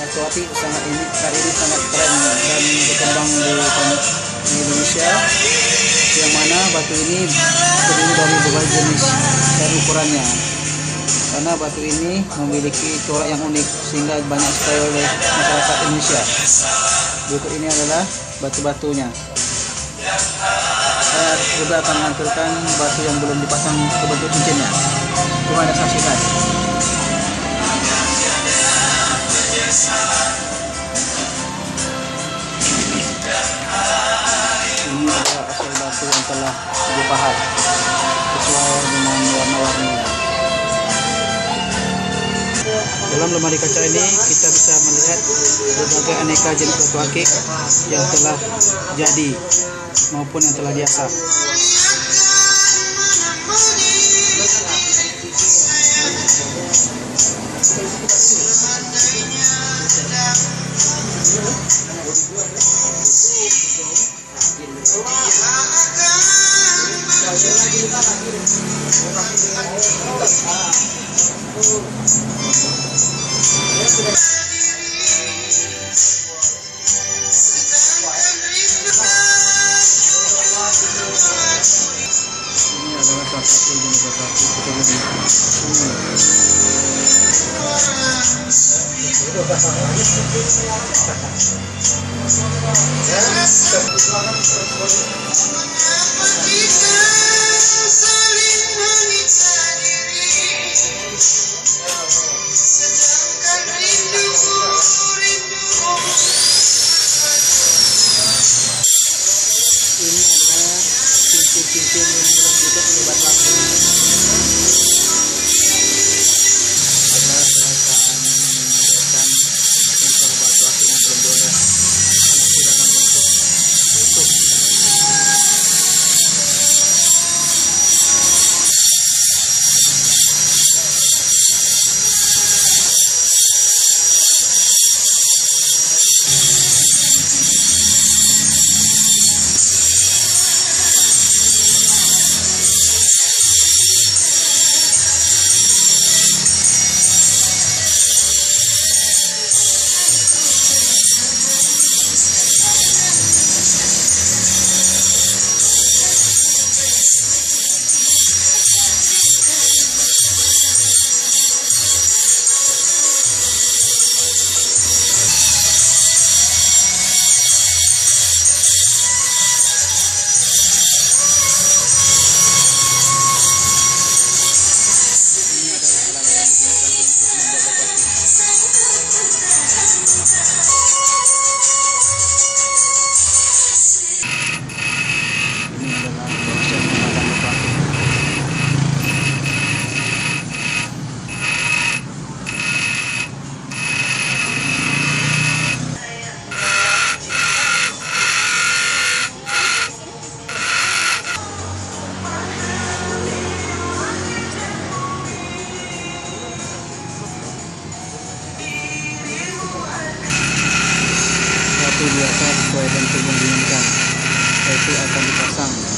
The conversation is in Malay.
batu akik saat ini sangat tren dan berkembang di Indonesia, yang mana batu ini terdiri dari berbagai jenis dan ukurannya. Karena batu ini memiliki corak yang unik sehingga banyak disukai oleh masyarakat Indonesia. Berikut ini adalah batu-batunya. Saya juga akan menampilkan batu yang belum dipasang ke bentuk cincinnya. Coba Anda saksikan. Ini adalah hasil batu yang telah dipahat sesuai dengan warna-warninya. Dalam lemari kaca ini kita bisa melihat berbagai aneka jenis batu akik yang telah jadi maupun yang telah diasah. Cincin yang belum juga terlibat langsung. Setelah saya akan mengajarkan tentang batu akik yang belum boleh masih dalam bentuk utuh. Biasa sesuai bentuk yang diinginkan, yaitu akan dipasang